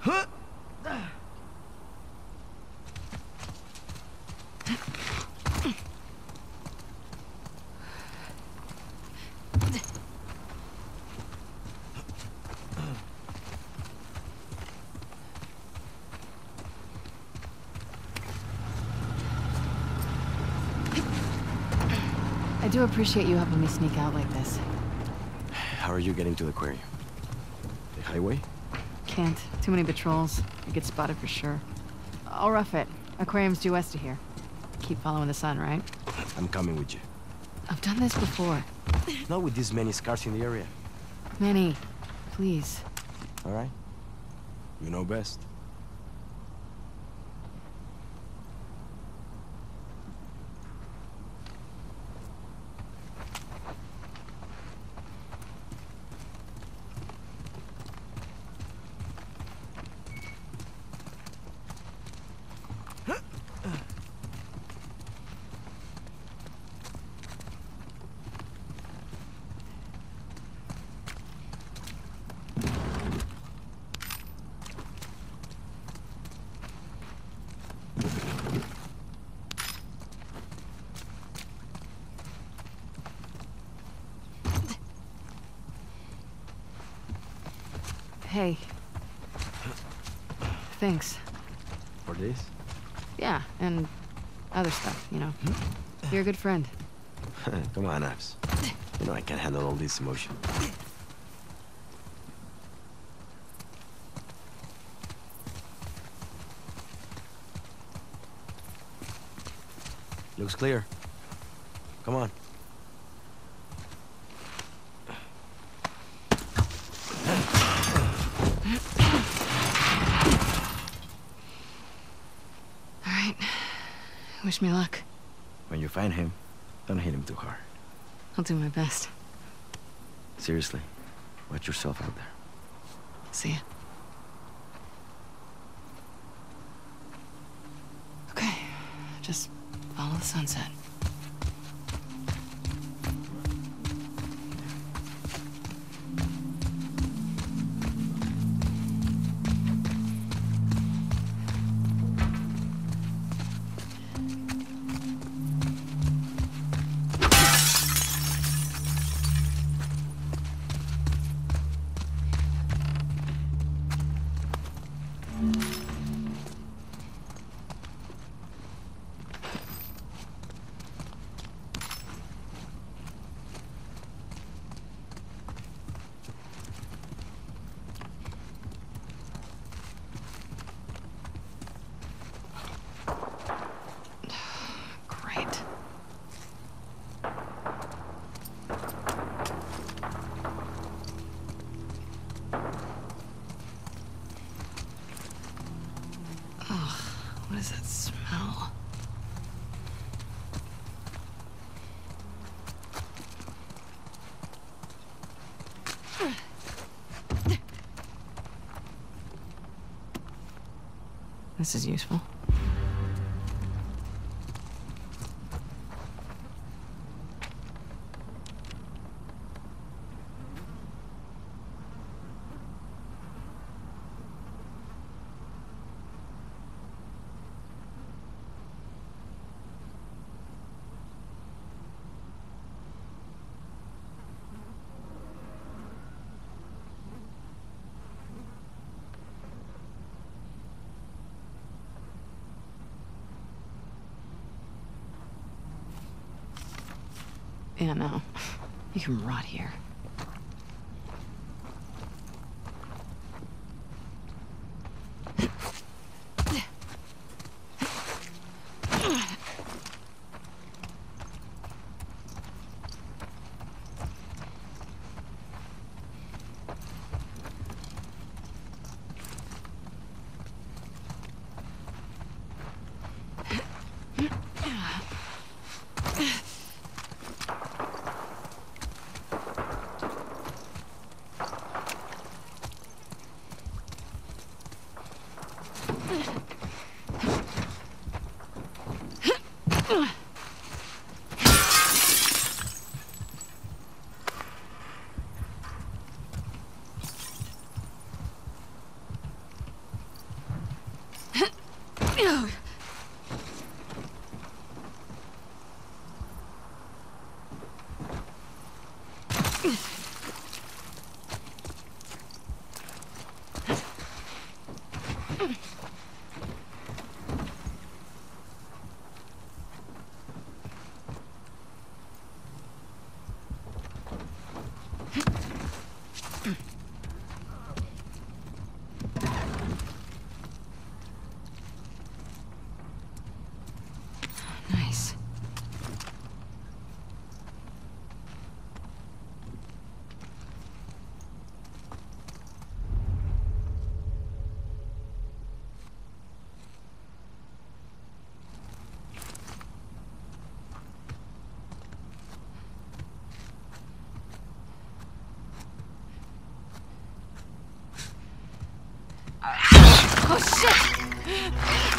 I do appreciate you helping me sneak out like this. How are you getting to the aquarium? The highway? Can't. Too many patrols. You get spotted for sure. I'll rough it. Aquarium's due west of here. Keep following the sun, right? I'm coming with you. I've done this before. Not with this many scars in the area. Manny, please. All right? You know best. Hey. Thanks. For this? Yeah, and other stuff, you know. You're a good friend. Come on, Abs. You know I can't handle all this emotion. Looks clear. Come on. All right. Wish me luck. When you find him, don't hit him too hard. I'll do my best. Seriously, watch yourself out there. See ya. Okay, just follow the sunset. Great. Ugh, what is that smell? This is useful. Yeah, no. You can rot here. Nice. Oh shit!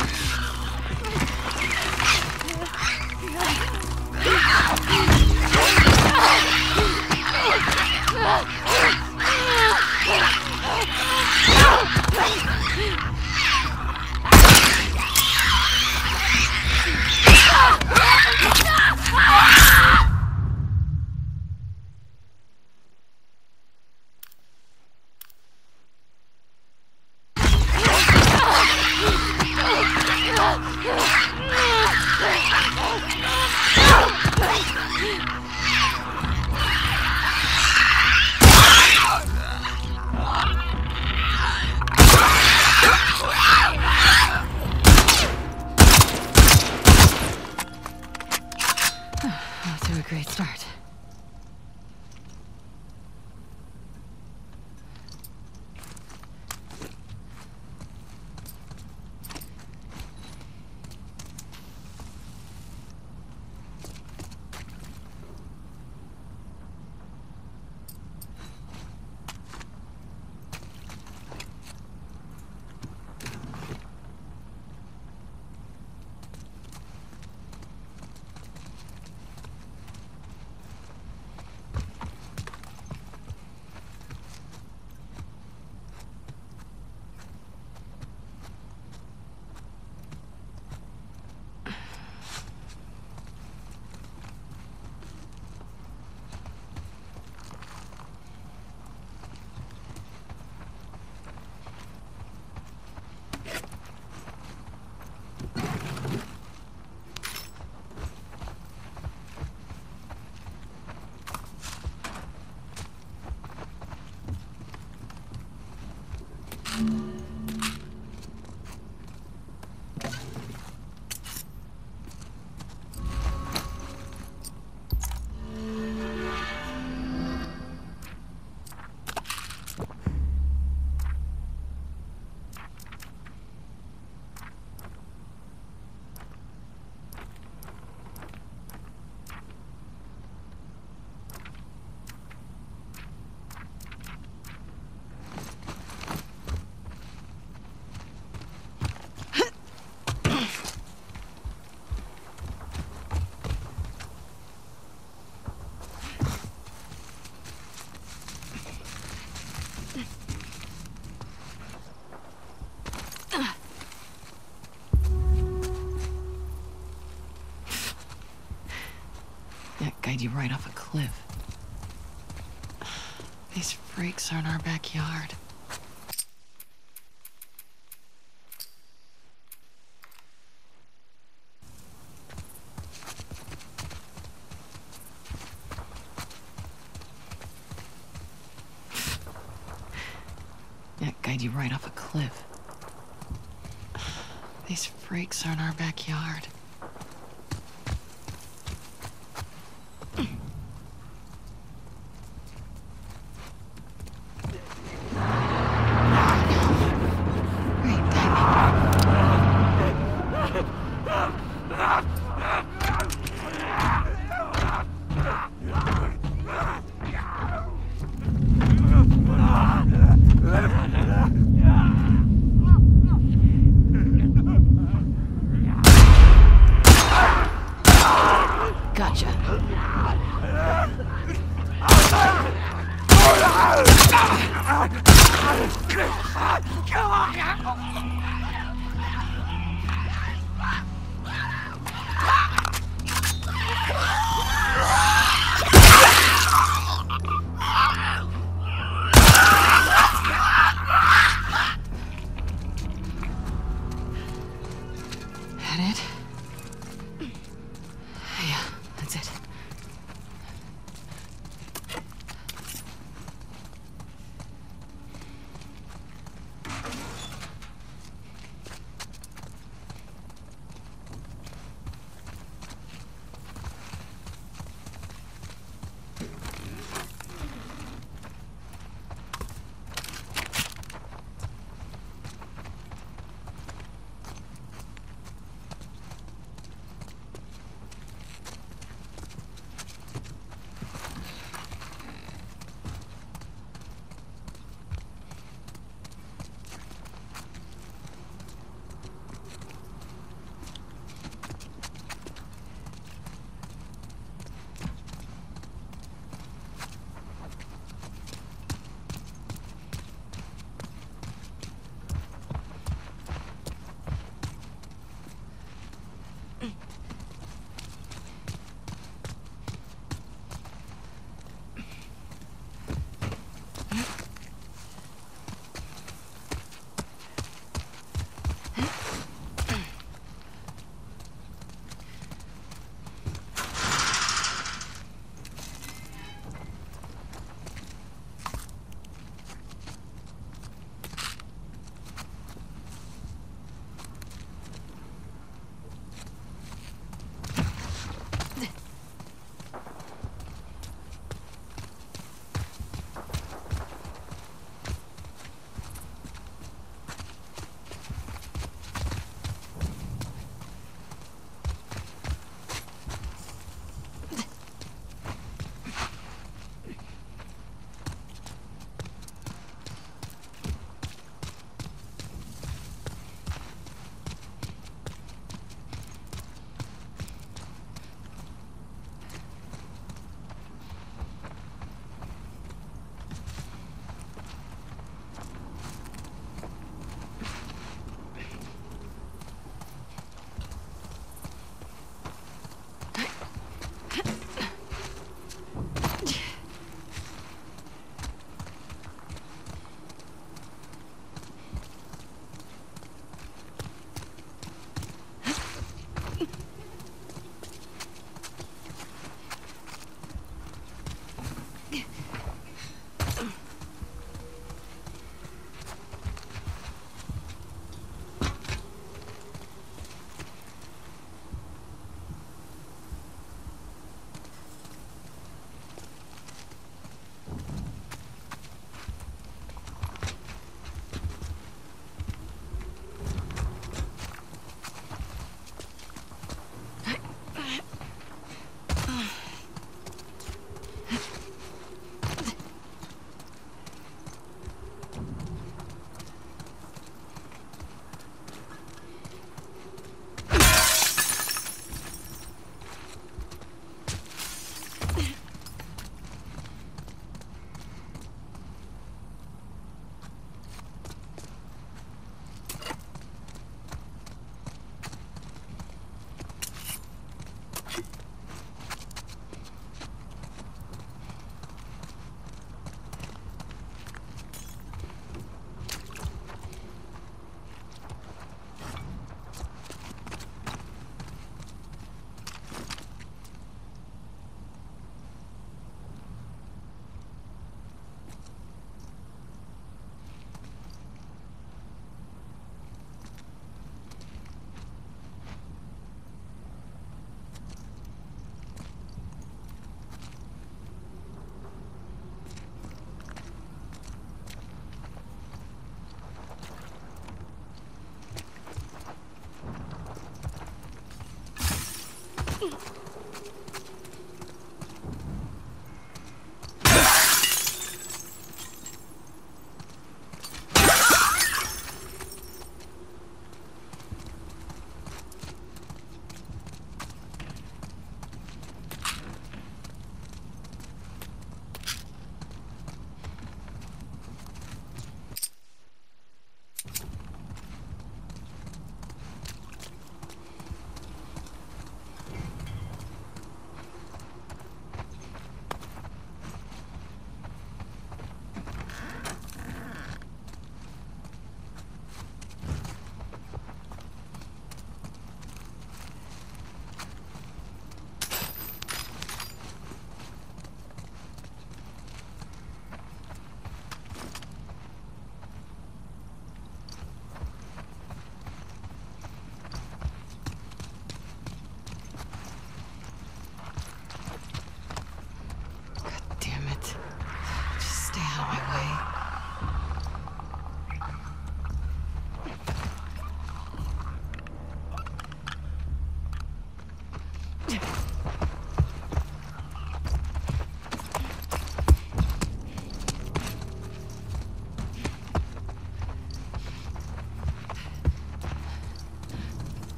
Off to a great start. Guide you right off a cliff. These freaks are in our backyard. Guide you right off a cliff. These freaks are in our backyard. Gotcha. that it? Yeah, that's it.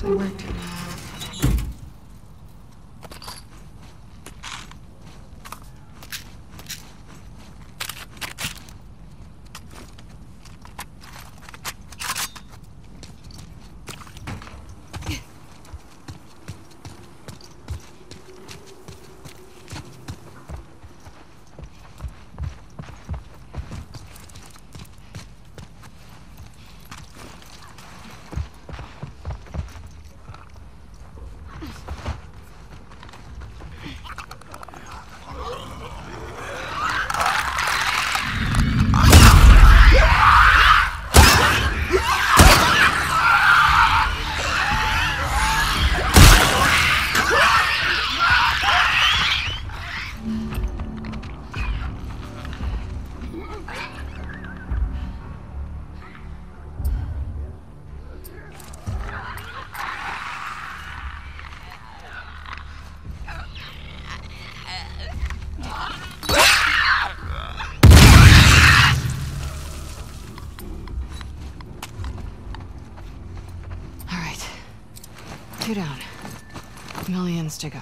actually worked. Two down. Millions to go.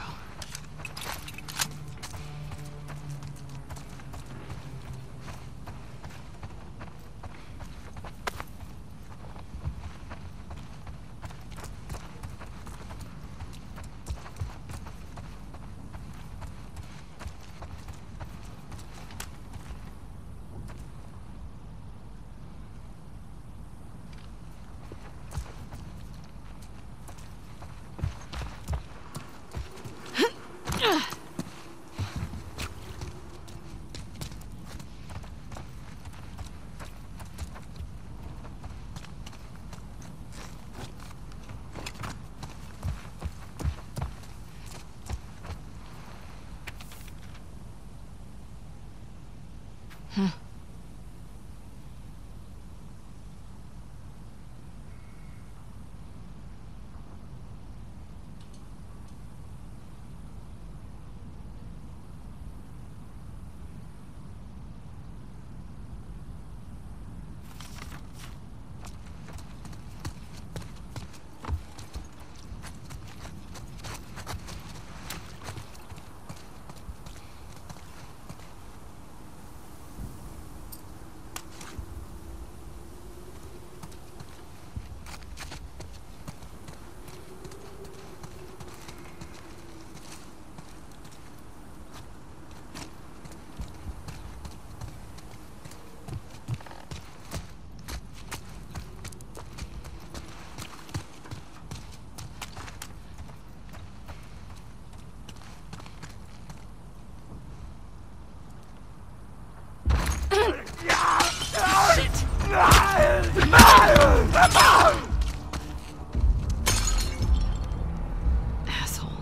Asshole.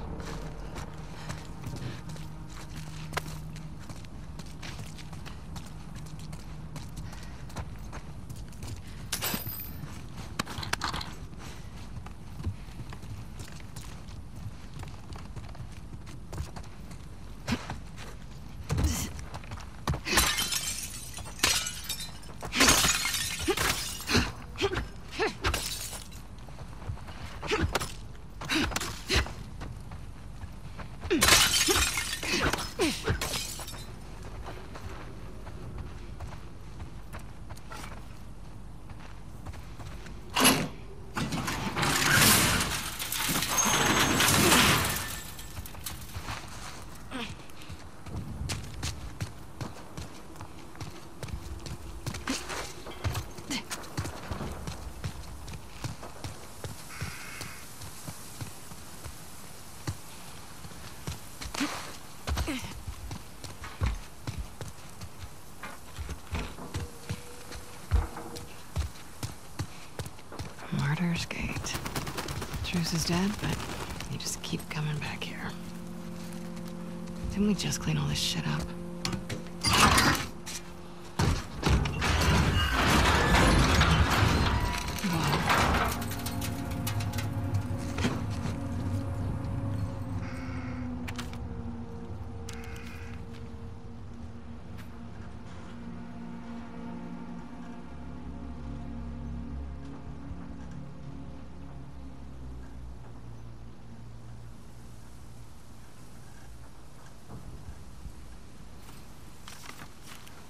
Martyr's Gate. Truce is dead, but you just keep coming back here. Didn't we just clean all this shit up?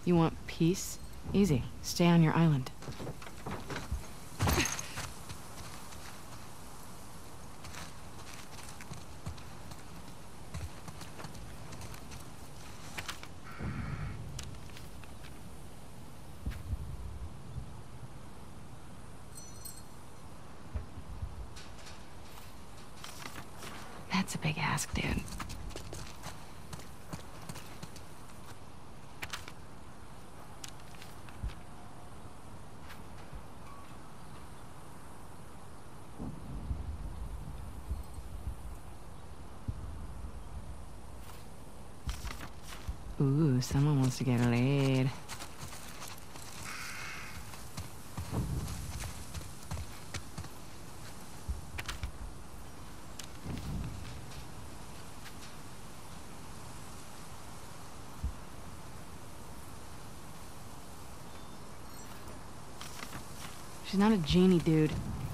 You want peace? Easy. Stay on your island. That's a big ask, dude. Ooh, someone wants to get laid. She's not a genie, dude.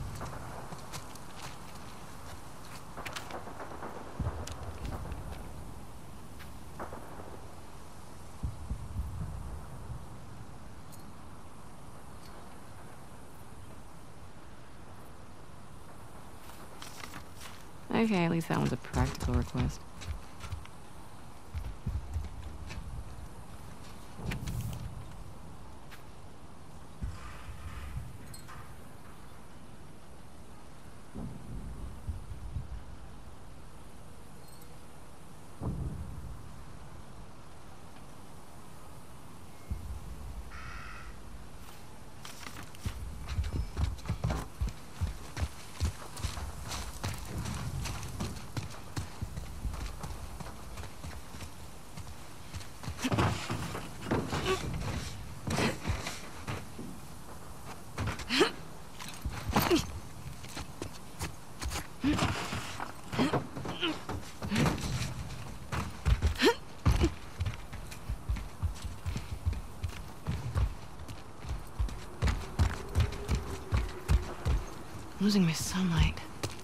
Okay, at least that one's a practical request. Losing my sunlight.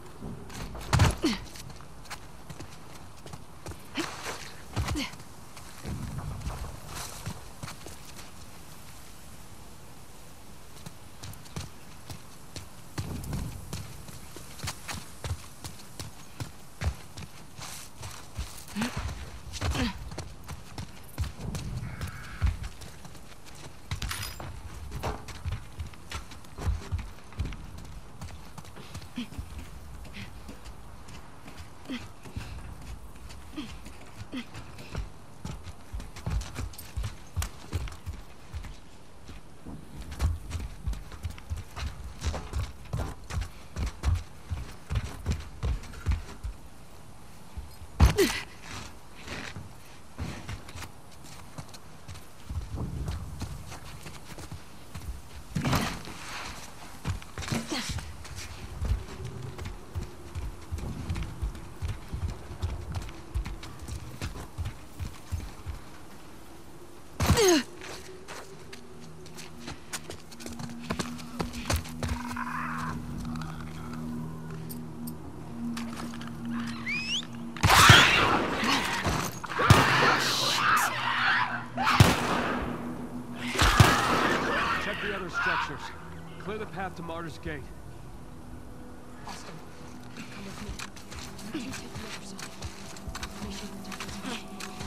Structures. Clear the path to Martyr's Gate. Austin, come with me. You take the other side. We should protect this place.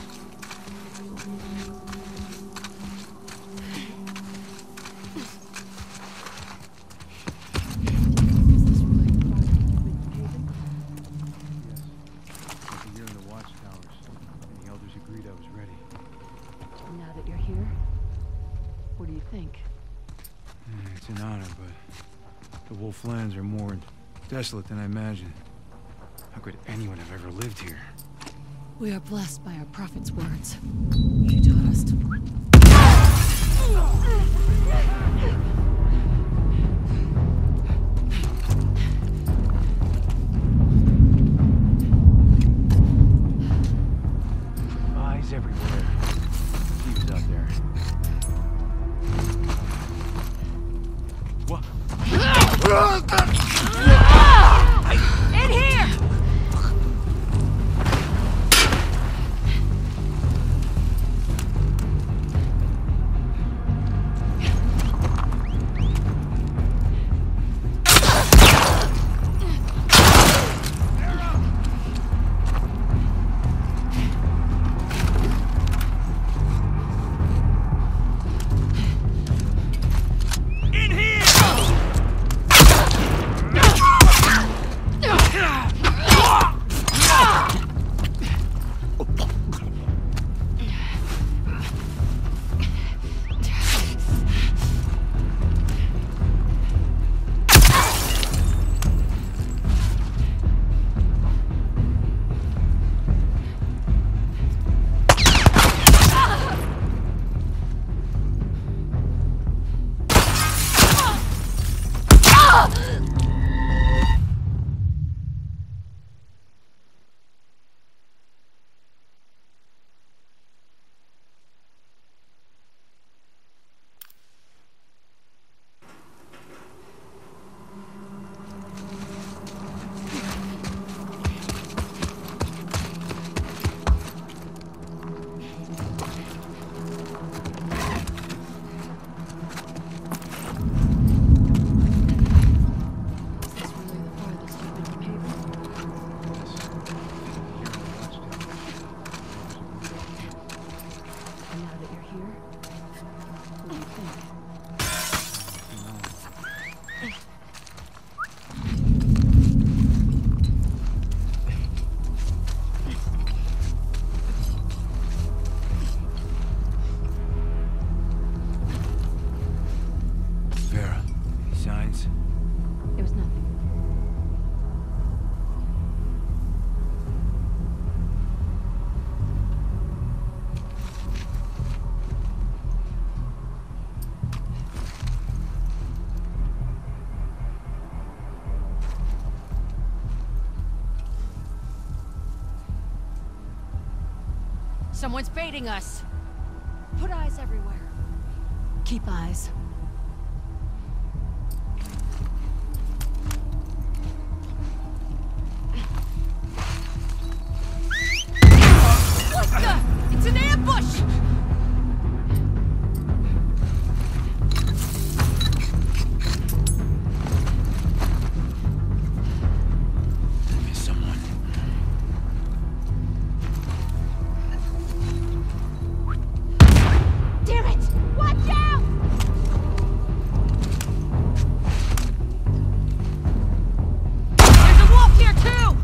Is this really the part you've been paving? Yes. After a year in the watchtowers, and the elders agreed I was ready. And now that you're here, what do you think? It's an honor, but the Wolf Lands are more desolate than I imagined. How could anyone have ever lived here? We are blessed by our prophet's words. She taught us to... Eyes everywhere. Thieves out there. What? In here! Someone's baiting us. Put eyes everywhere. Keep eyes. What the? It's an ambush! I missed someone. Damn it! Watch out! There's a wolf here too!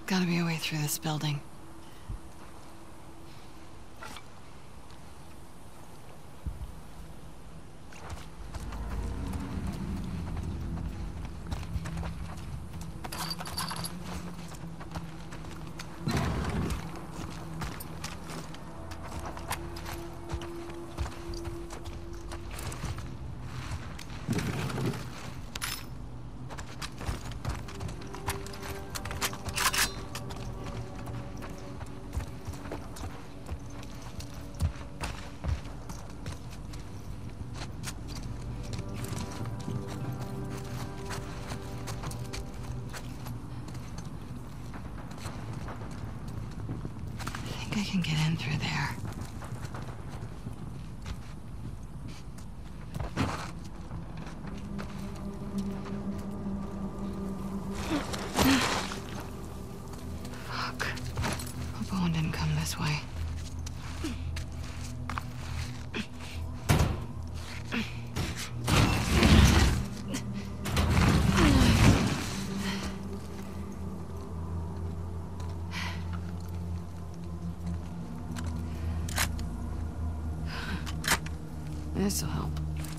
Gotta be a way through this building. I can get in through there. Fuck. Hope Owen didn't come this way. This'll help.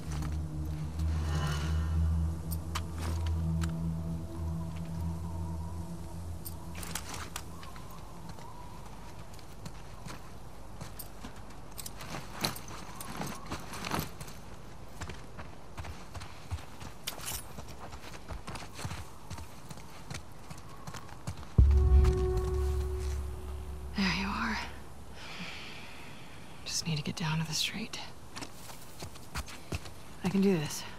There you are. Just need to get down to the street. I can do this.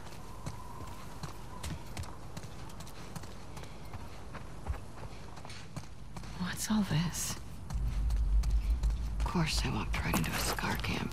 What's all this? Of course, I walked right into a Scar camp.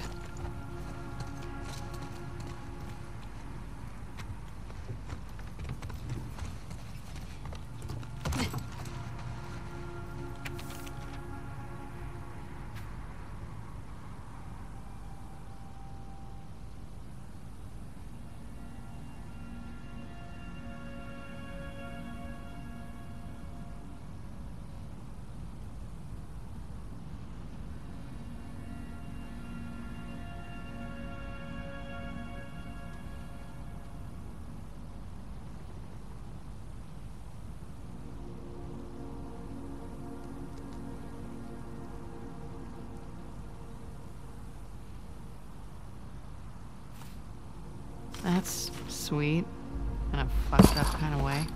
That's sweet, in a fucked up kind of way.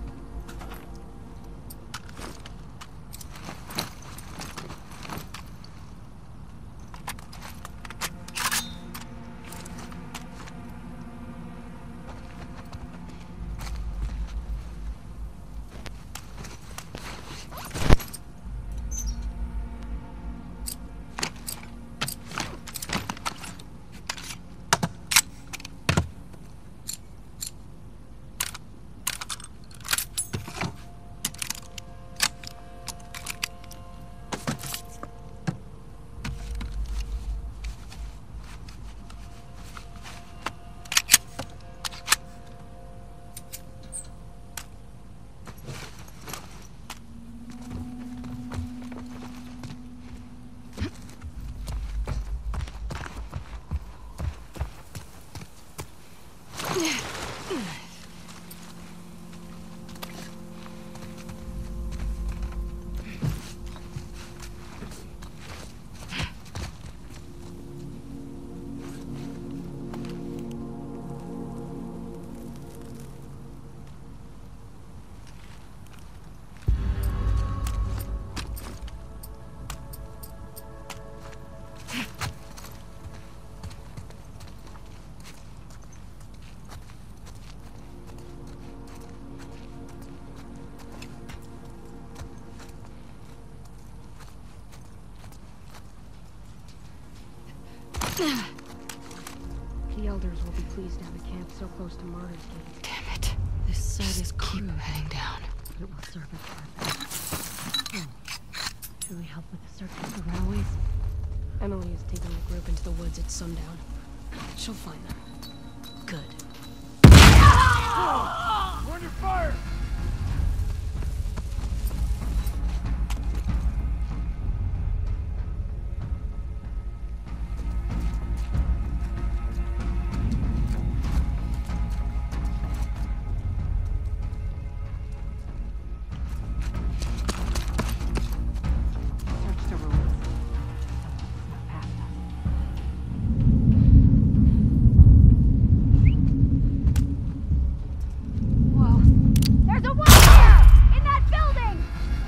The elders will be pleased to have a camp so close to Martyr's Gate. Damn it. This site is Keep crude, heading down. but it will serve a purpose. Should we help with the search for the runaways? Emily is taking the group into the woods at sundown. She'll find them. Good. We're under fire! There's a wall here! In that building!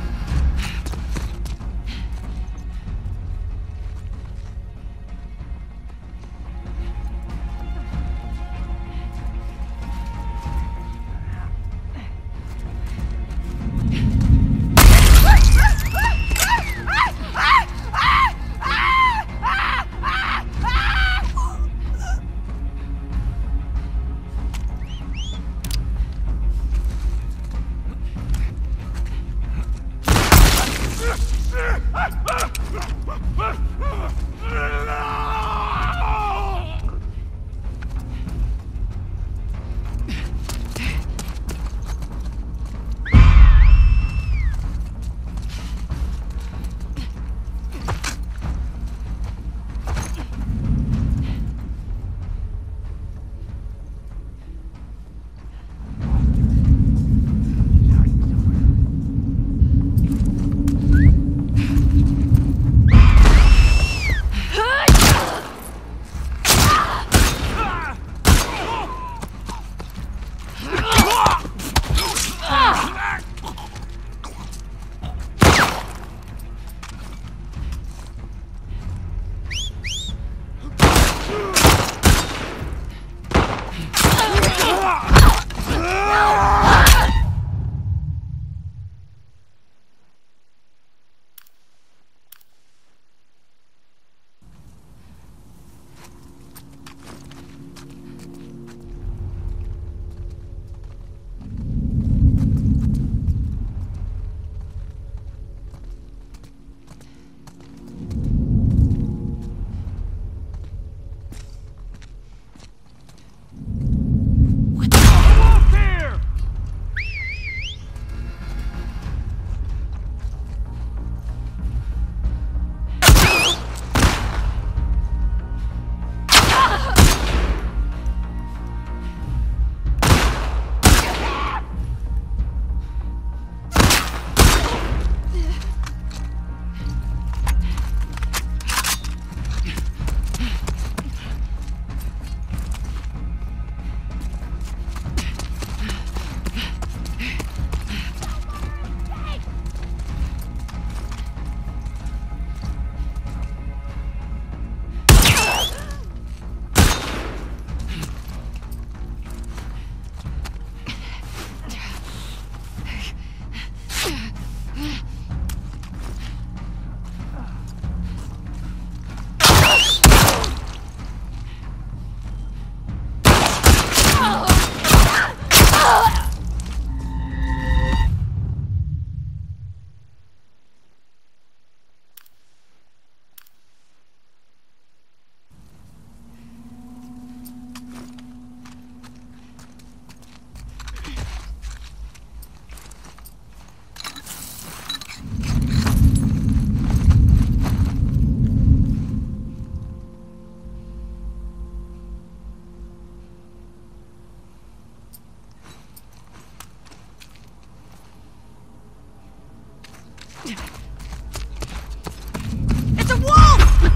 It's a wall!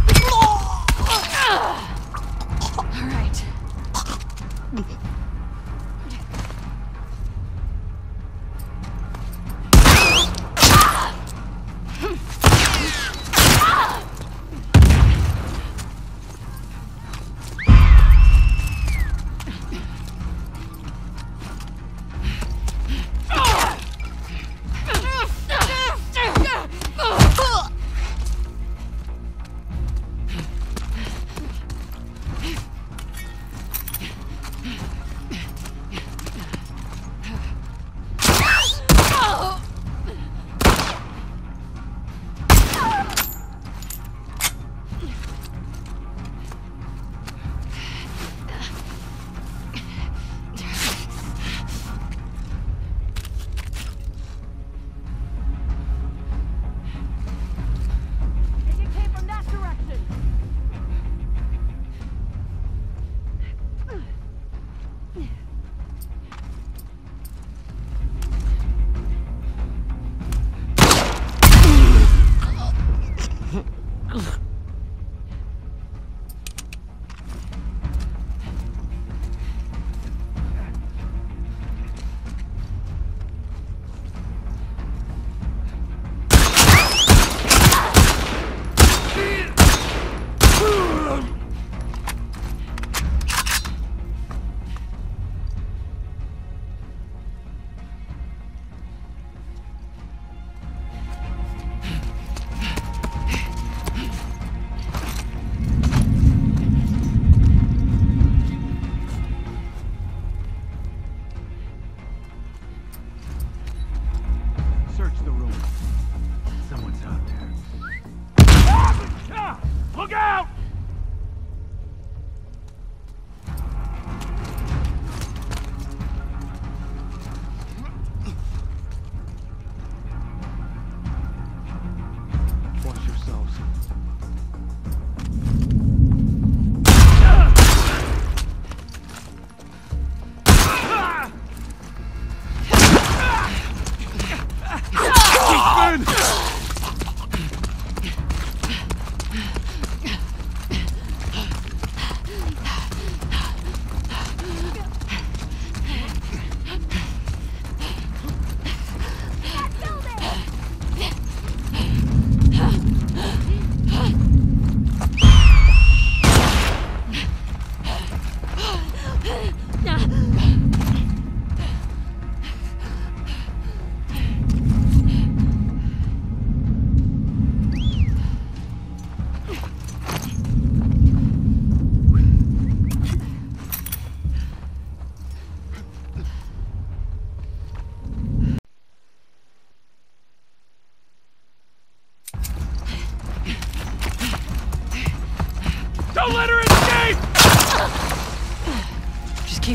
All right.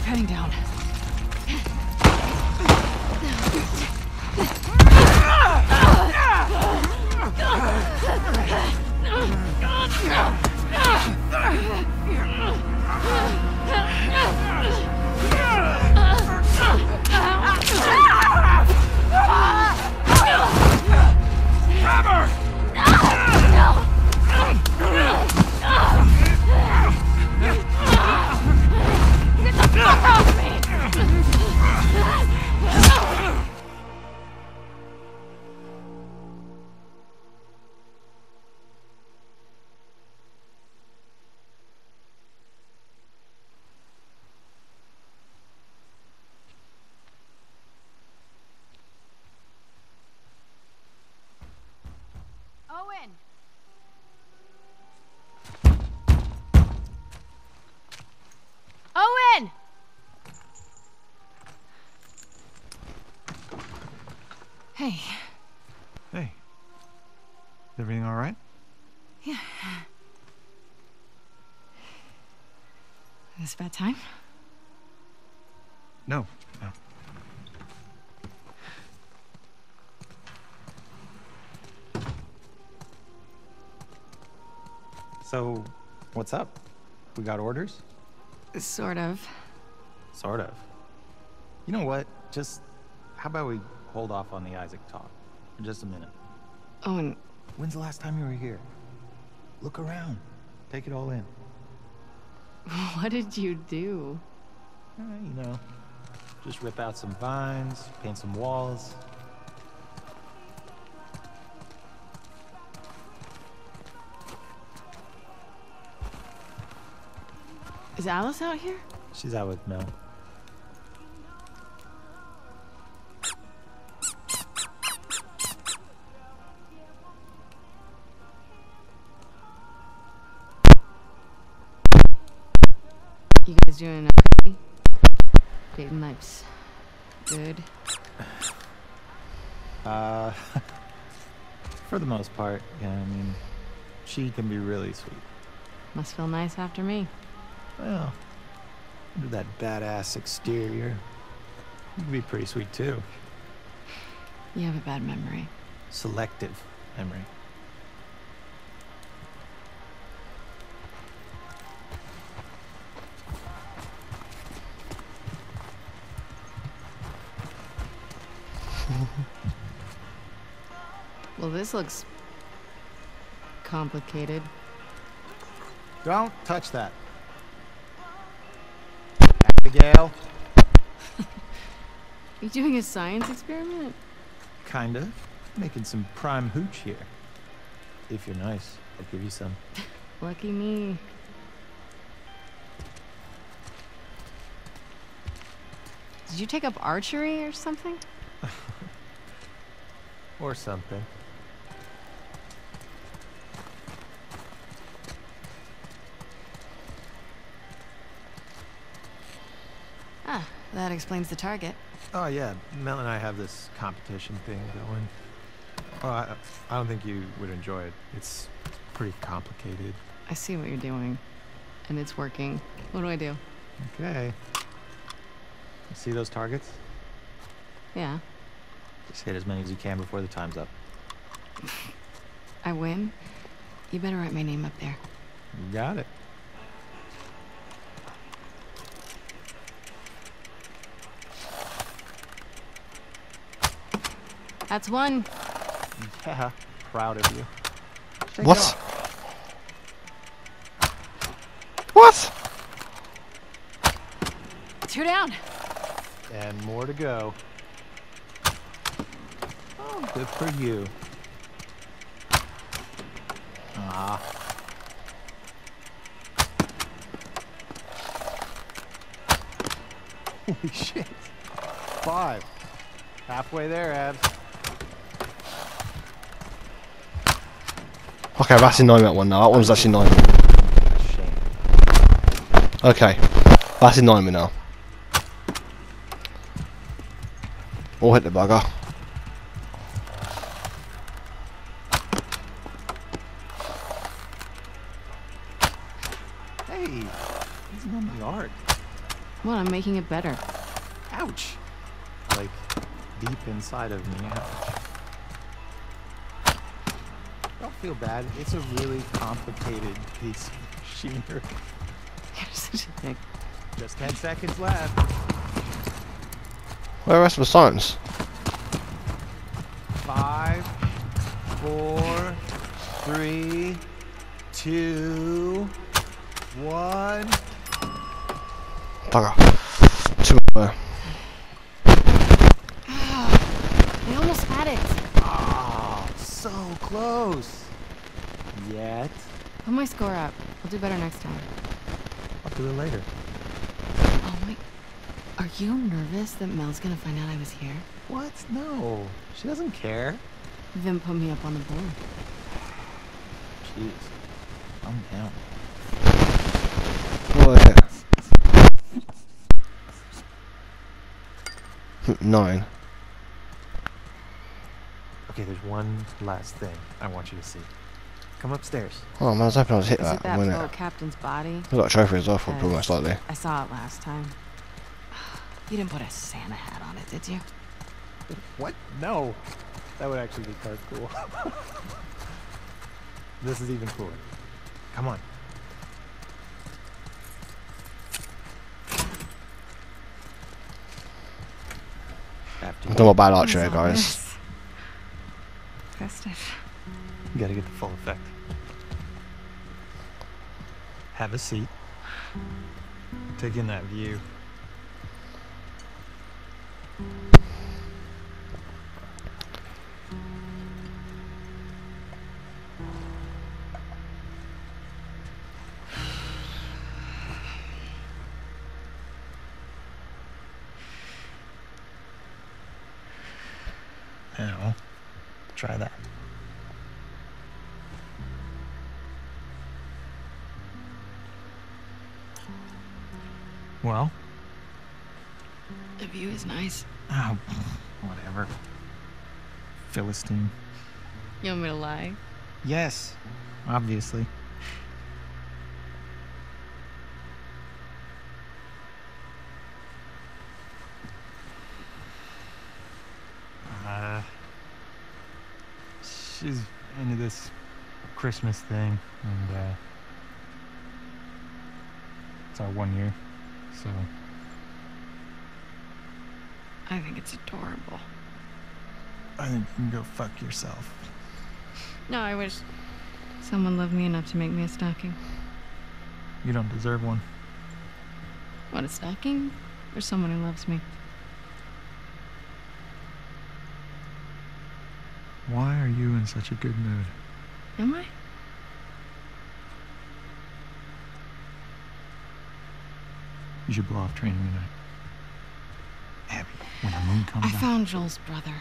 keep heading down. Owen! Owen! Hey. Hey. Is everything all right? Yeah. Is this about time? No. No. So, what's up? We got orders? Sort of. Sort of. You know what? Just, how about we hold off on the Isaac talk for just a minute? Owen, When's the last time you were here? Look around. Take it all in. what did you do? You know, just rip out some vines, paint some walls. Is Alice out here? She's out with Mel. You guys doing okay? Dating life's good. For the most part, yeah, I mean, she can be really sweet. Must feel nice after me. Well, under that badass exterior, you can be pretty sweet too. You have a bad memory. Selective memory. Well, this looks complicated. Don't touch that. Abigail? You doing a science experiment? Kind of. Making some prime hooch here. If you're nice, I'll give you some. Lucky me. Did you take up archery or something? Or something. Ah, that explains the target. Oh yeah, Mel and I have this competition thing going. Well, I don't think you would enjoy it. It's pretty complicated. I see what you're doing, and it's working. What do I do? Okay. You see those targets? Yeah. Just hit as many as you can before the time's up. I win? You better write my name up there. You got it. That's one. Yeah, proud of you. Shake What? it off. What? Two down. And more to go. Oh, good for you. Ah. Holy shit. 5. Halfway there, Abs. Okay, that's annoying, that one now. That one's actually annoying. Shame. Okay, that's annoying me now. We'll hit the bugger. Hey, he's on the art. What? I'm making it better. Ouch! Like, deep inside of me. Ouch. Don't feel bad. It's a really complicated piece of machinery. You're such a dick. Just 10 seconds left. Where are the rest of the science? 5, 4, 3, 2, 1. Bugger. Too much. I almost had it. Oh, so close. Yet. Put my score up. I'll do better next time. I'll do it later. Oh my... Are you nervous that Mel's gonna find out I was here? What? No. She doesn't care. Then put me up on the board. Jeez. Calm down. Oh yeah. 9. Okay, there's one last thing I want you to see. Come upstairs. Oh man, I was hoping I was hit Is that it that when pro it. captain's body? I got a trophy as well for pretty much likely. I saw it last time. You didn't put a Santa hat on it, did you? What? No. That would actually be kind of cool. This is even cooler. Come on. After I'm doing my bad archer, What's all guys. this? Festive. you gotta get the full effect. Have a seat. Take in that view. Now, try that. Well? The view is nice. Oh, whatever. Philistine. You want me to lie? Yes, obviously. She's into this Christmas thing, and it's our 1 year, so. I think it's adorable. I think you can go fuck yourself. No, I wish someone loved me enough to make me a stocking. You don't deserve one. What, a stocking? Or someone who loves me? Why are you in such a good mood? Am I? You should blow off training tonight. Abby, when the moon comes I found Joel's brother.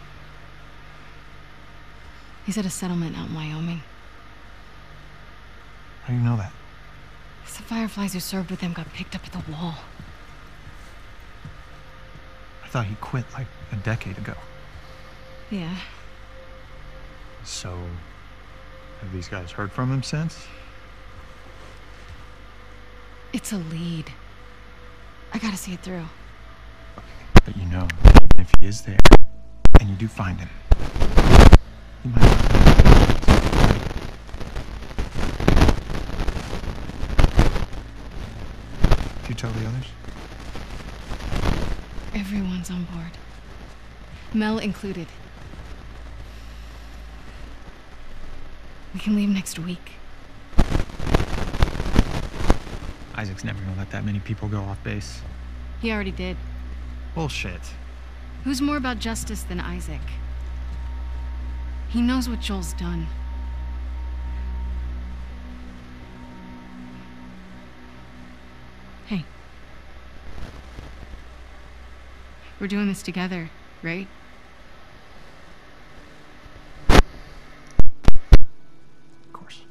He's at a settlement out in Wyoming. How do you know that? The Fireflies who served with him got picked up at the wall. I thought he quit like a decade ago. Yeah. So, have these guys heard from him since? It's a lead. I gotta see it through. But you know, even if he is there, and you do find him, he might not be. Did you tell the others? Everyone's on board. Mel included. We can leave next week. Isaac's never gonna let that many people go off base. He already did. Bullshit. Who's more about justice than Isaac? He knows what Joel's done. Hey. We're doing this together, right? Of course.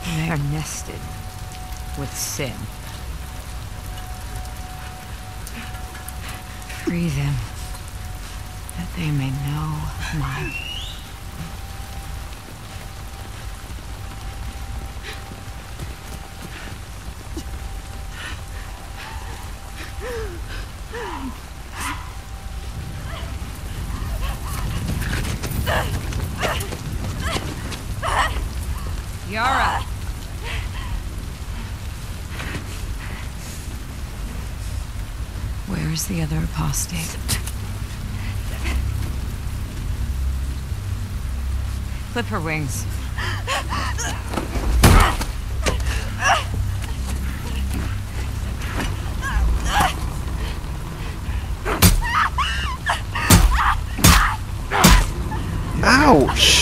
They are nested with sin. Free them, that they may know mine. Yara! Where is the other apostate? Clip her wings. Ouch!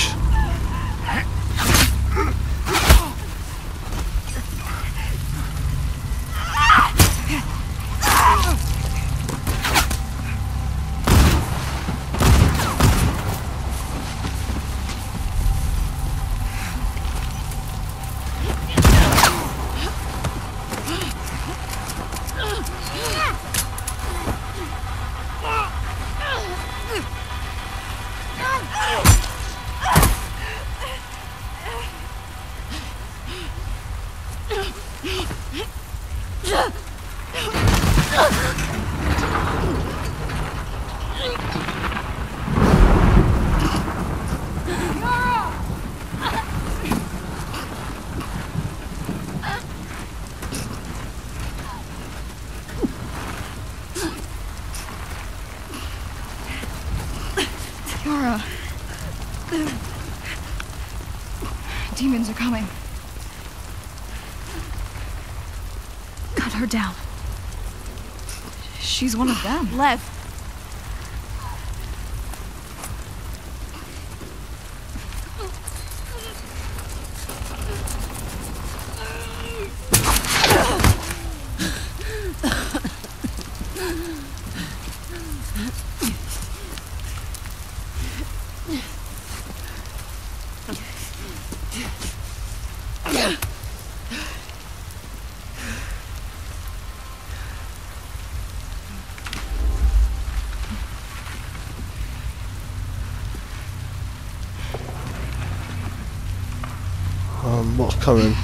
Yara. Demons are coming. Cut her down. She's one of them. Lev. What's coming?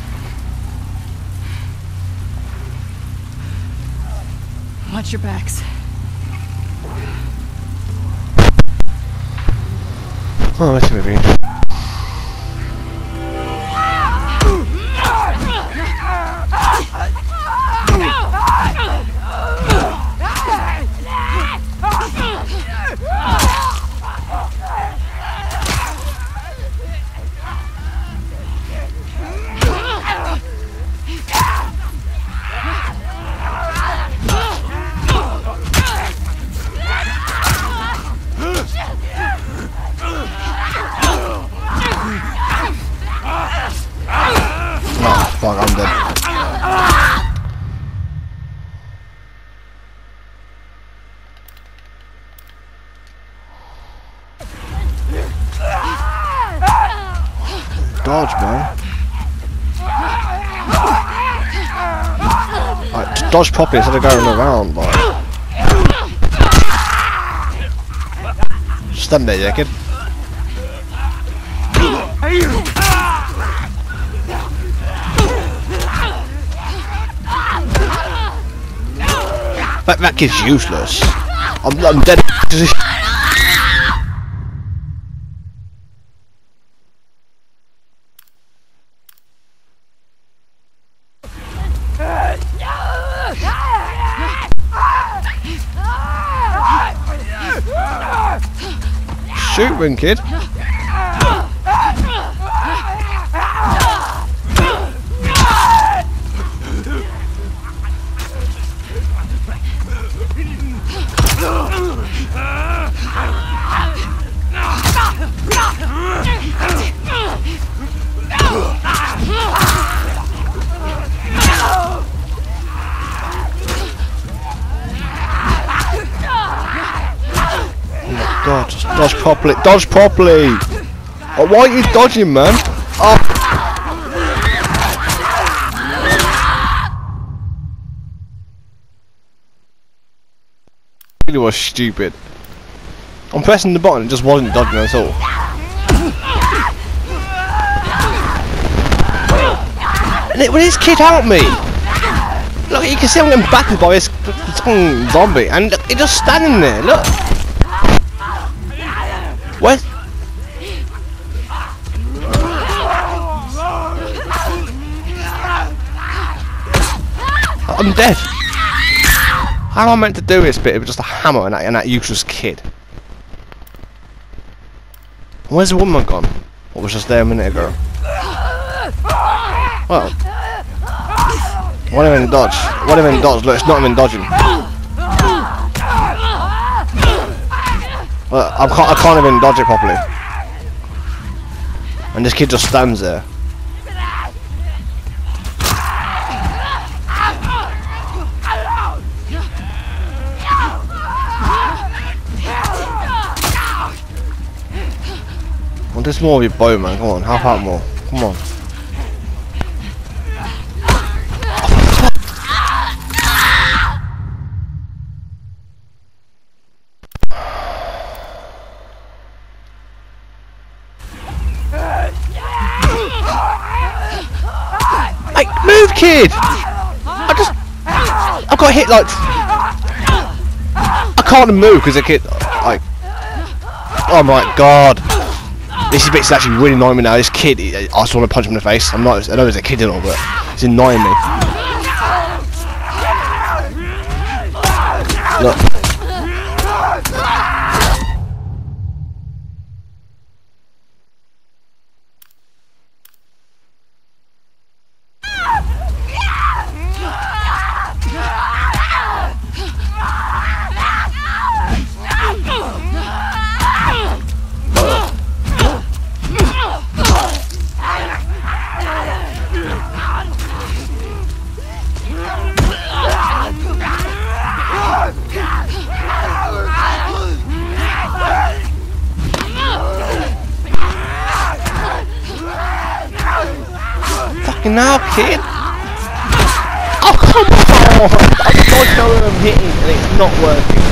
Watch your backs. Oh, let's move in. Fuck, I'm dead. Dodge, man. Like, just dodge properly instead of going around, like. Just stand there, yeah, kid. That kid's useless. I'm dead. Shoot one, kid. God, just dodge properly. Dodge properly! Oh, why are you dodging, man? Oh. really was stupid. I'm pressing the button, it just wasn't dodging at all. And it, when this kid helped me, look, you can see I'm getting battered by this fucking zombie, and look, he's just standing there. Look. What? I'm dead. How am I meant to do this bit with just a hammer and that useless kid? Where's the woman gone? What was just there a minute ago? Well, what am I in dodge? What am I in dodge? Look, it's not even dodging. Well, I can't even dodge it properly. And this kid just stands there. Well, there's more of your bow, man. Come on, help out more. Come on. Hey, move, kid! I got hit like. I can't move because the kid. Like. Oh my god. This bit's actually really annoying me now. This kid, I just want to punch him in the face. I know there's a kid in all, but it's annoying me. Look. Now, kid. Oh, come on! I don't know where I'm hitting and it's not working.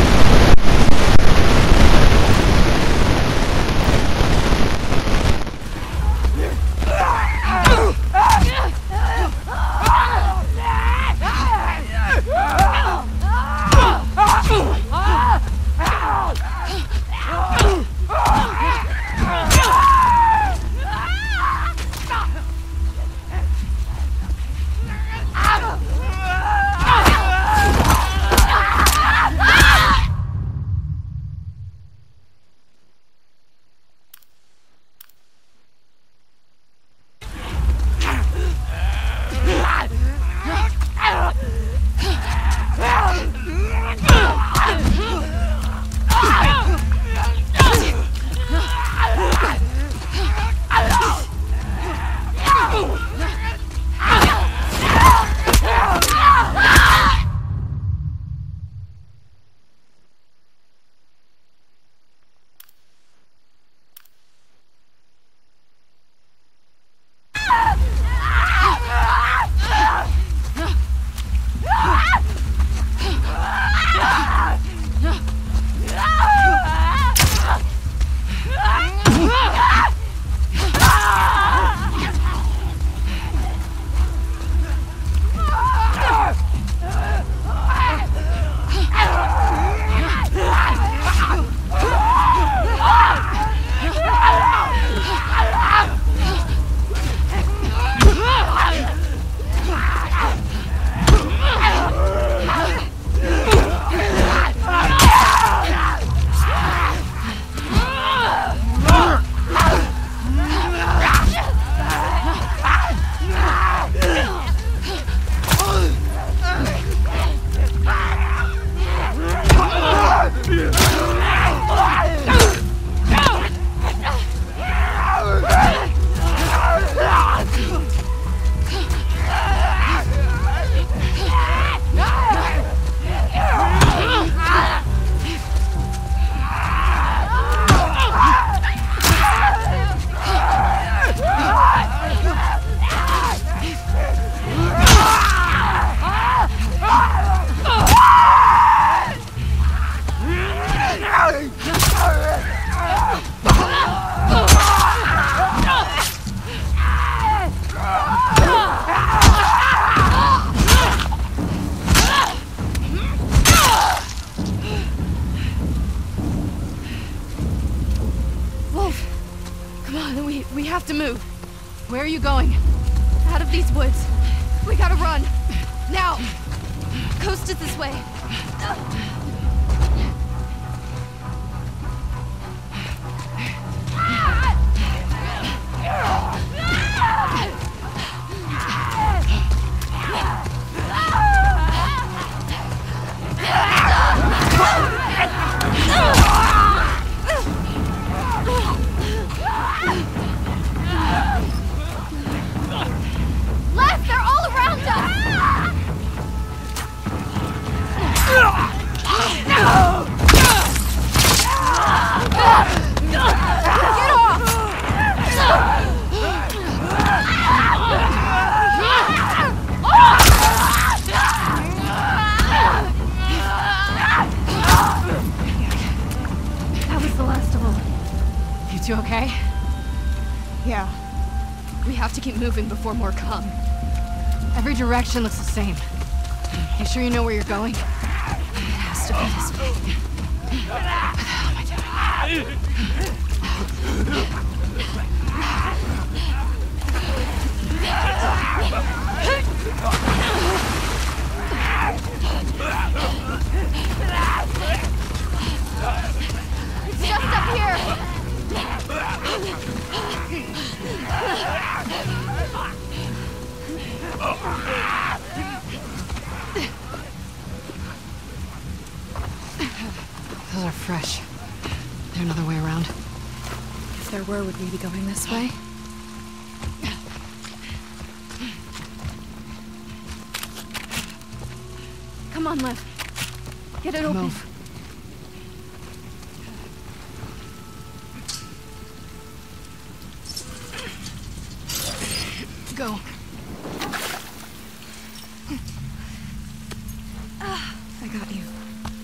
Come on, we have to move. Where are you going? Out of these woods. We gotta run. Now! Coast is this way. Left! They're all around us! Get off! That was the last of them. You two okay? Yeah. We have to keep moving before more come. Every direction looks the same. You sure you know where you're going? It has to be this way. What the hell am I doing? It's just up here! Those are fresh. There another way around? If there were, would we be going this way? Come on, Liv. Get it open. Move. Go. I got you.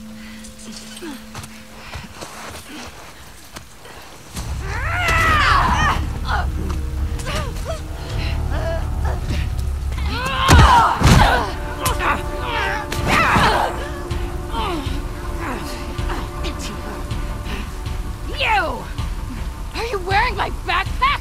You! Are you wearing my backpack?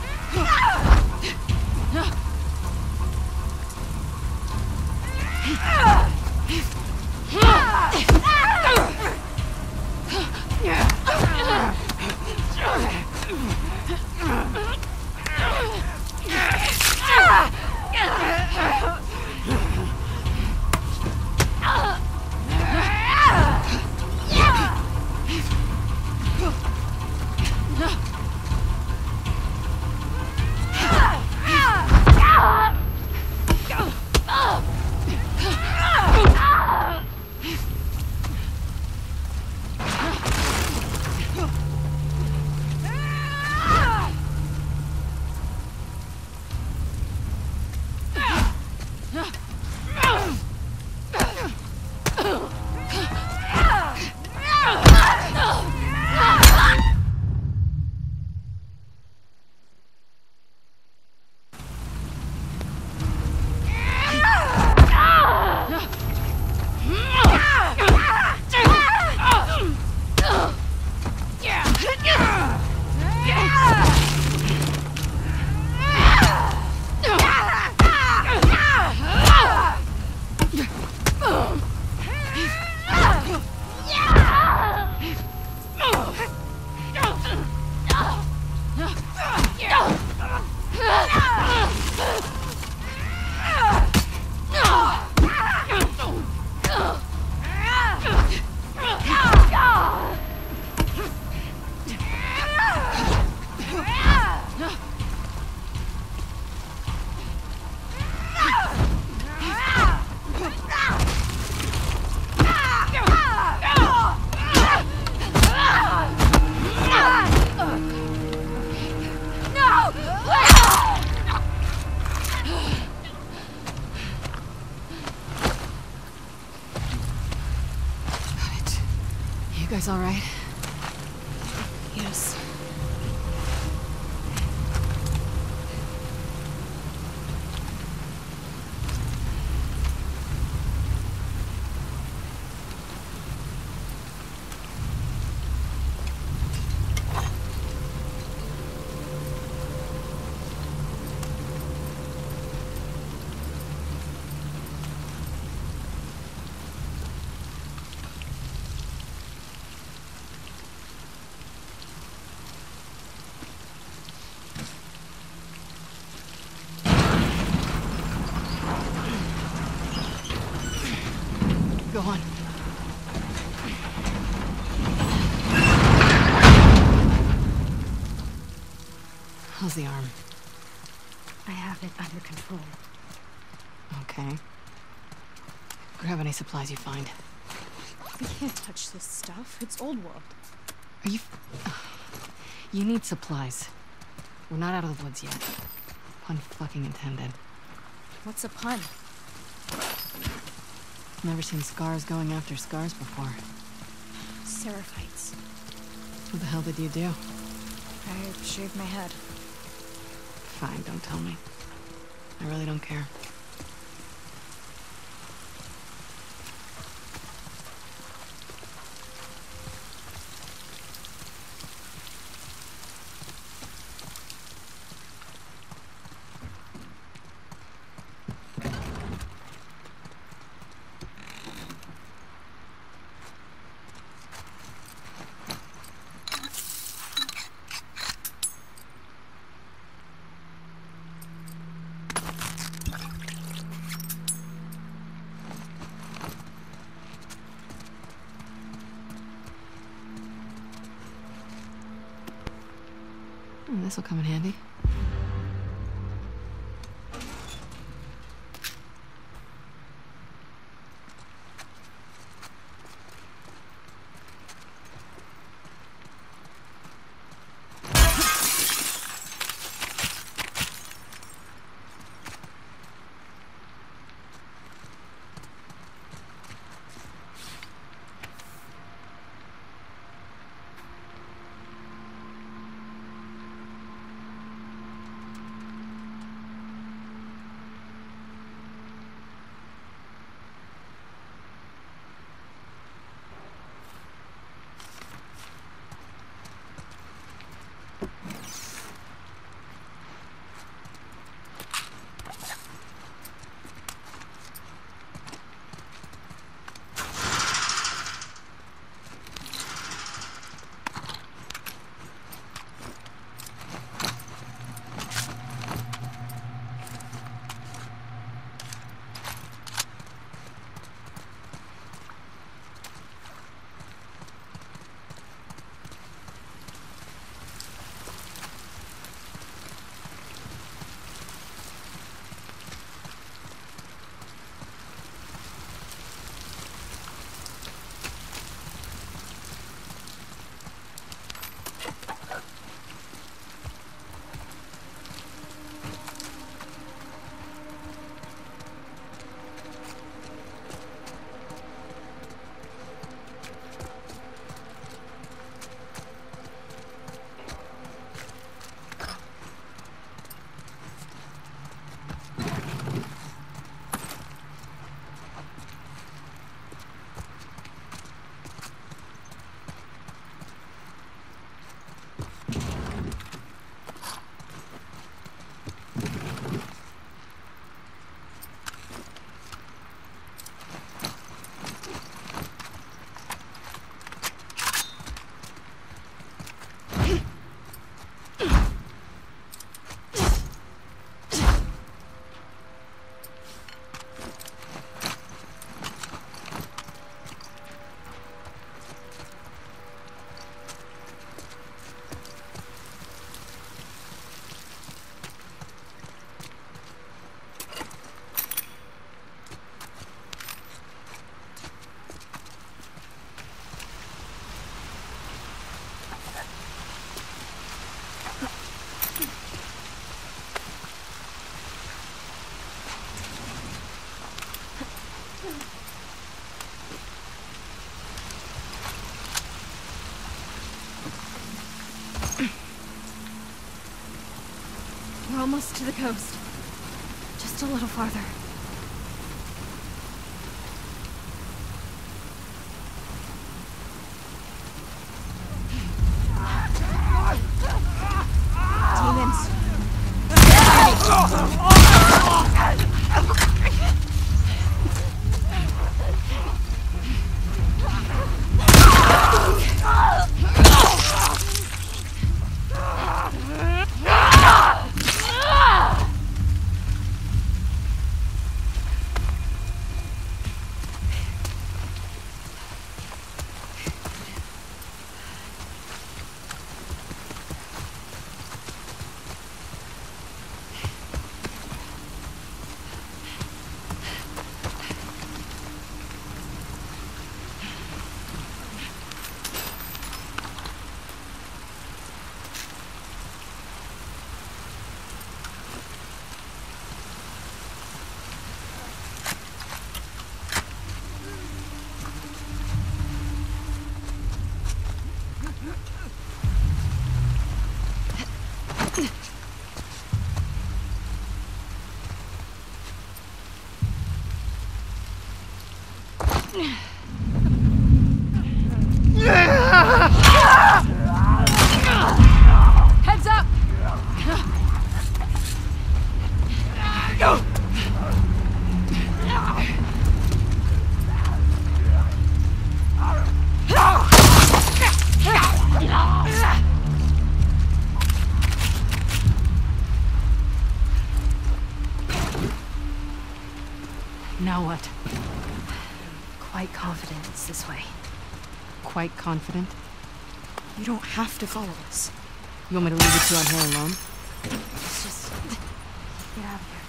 You guys all right? Yes. How's the arm? I have it under control. Okay. Grab any supplies you find. We can't touch this stuff. It's old world. Are you... You need supplies. We're not out of the woods yet. Pun fucking intended. What's a pun? Never seen scars going after scars before. Seraphites. What the hell did you do? I shaved my head. Fine, don't tell me. I really don't care. This'll come in handy. We're almost to the coast. Just a little farther. Demons. Heads up! Now what? Quite confident it's this way. Quite confident? You don't have to follow us. You want me to leave you two out here alone? Let's just get out of here.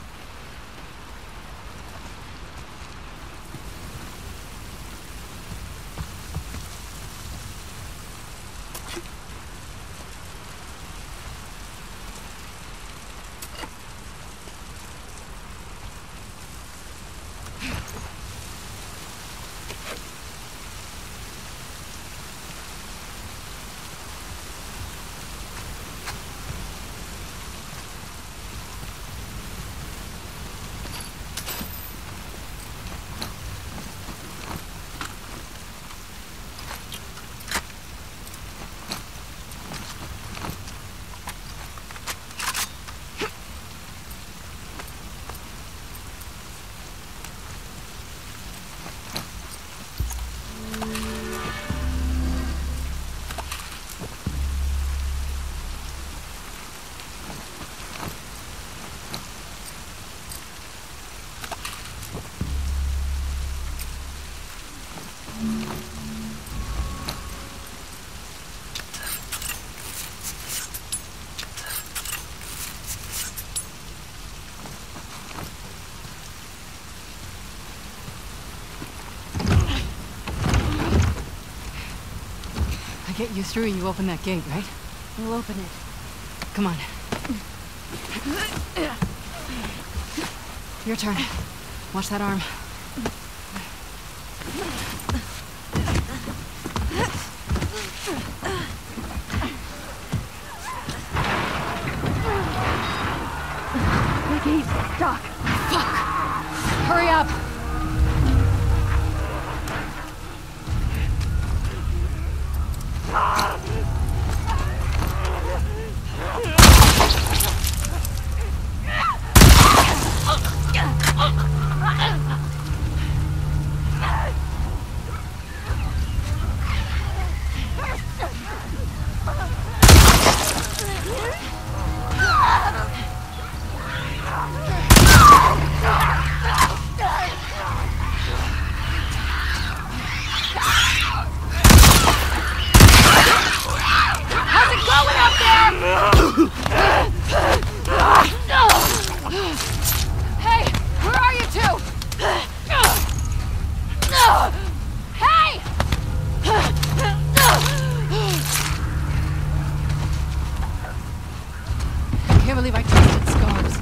I get you through, you open that gate, right? We'll open it. Come on. Your turn. Watch that arm. The gate's stuck. Fuck! Hurry up! Hey! Where are you two? Hey! I can't believe I trusted Scars.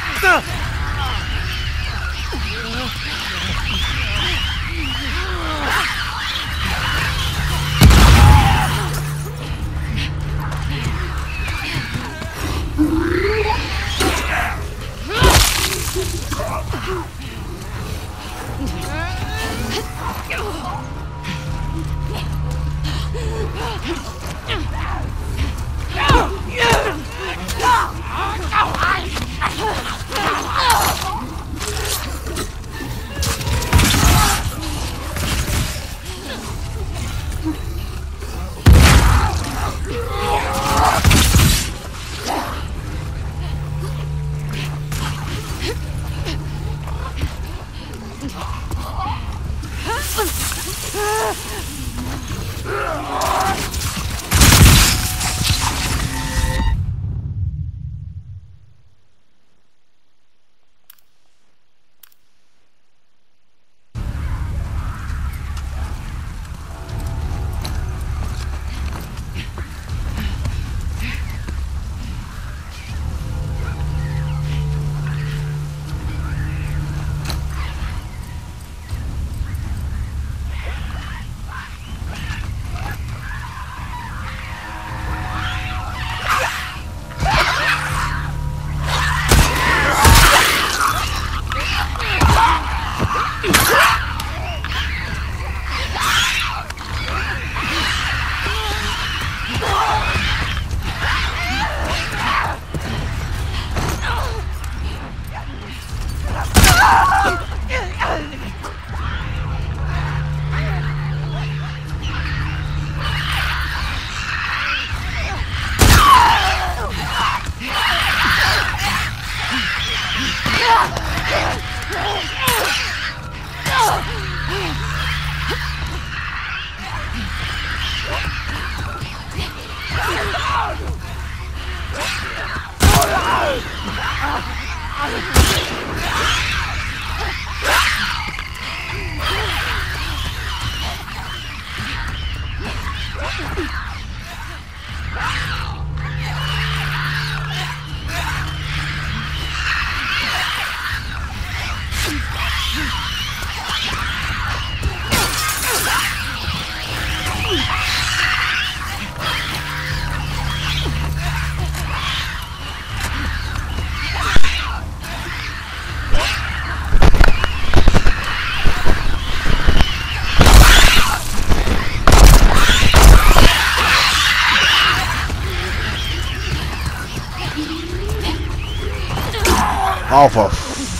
Oh, for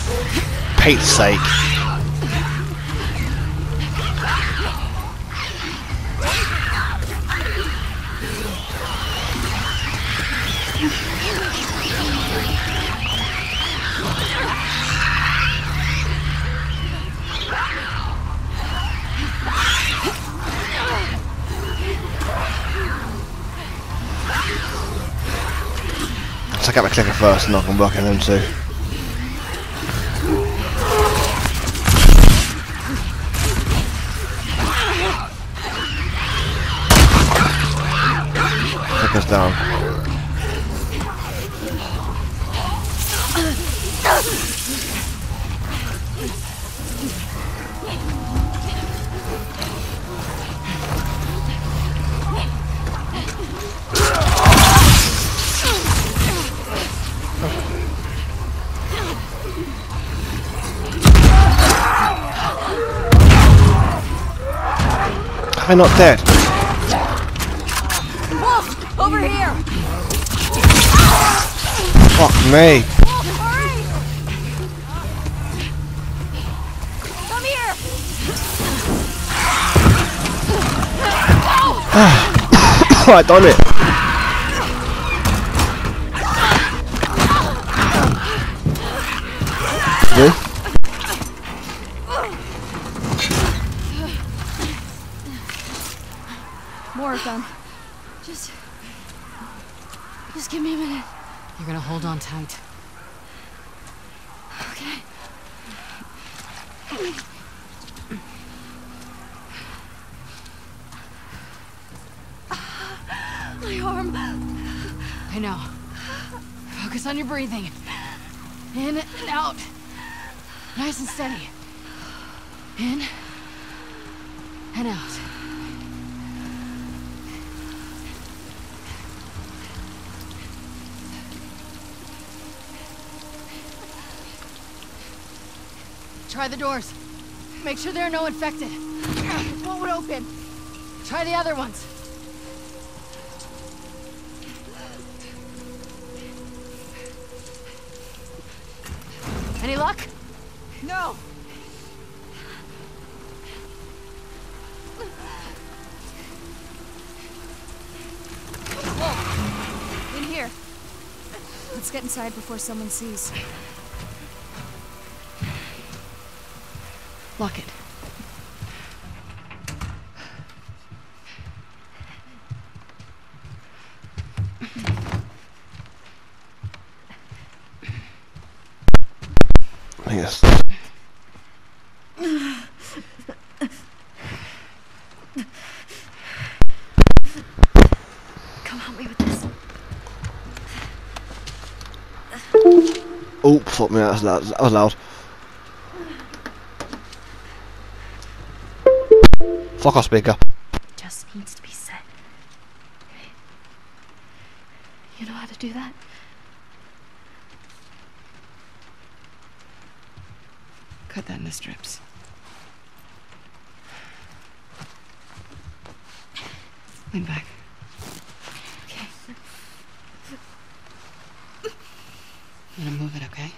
Pete's sake. Check out my clicker first and I can work on them too. Clicker's down. I'm not dead. Wolf, over here. Fuck me. Wolf, hurry! Come here. I done it. Yeah? More of them. Just give me a minute. You're gonna hold on tight. Okay. My arm. I know. Focus on your breathing. In and out. Nice and steady. In and out. Try the doors. Make sure there are no infected. What would open? Try the other ones. Any luck? No. Whoa. In here. Let's get inside before someone sees. Lock it. Yes. Come help me with this. Oh, fuck me, that was loud. That was loud. Fuck off, speaker. Just needs to be said. You know how to do that? Cut that into strips. Lean back. Okay. I'm gonna move it, okay?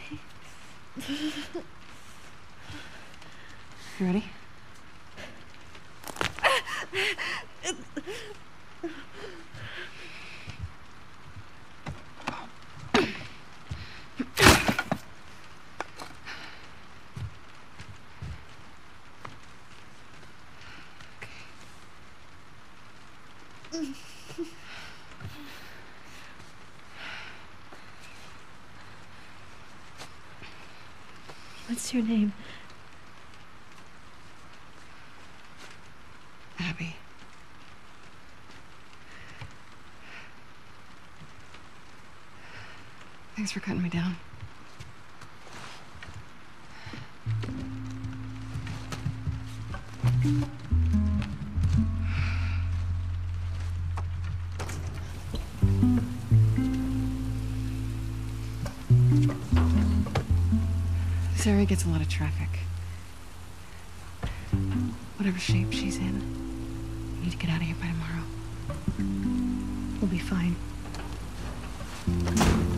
You ready? What's your name? Abby. Thanks for cutting me down. This area gets a lot of traffic. Whatever shape she's in, we need to get out of here by tomorrow. We'll be fine.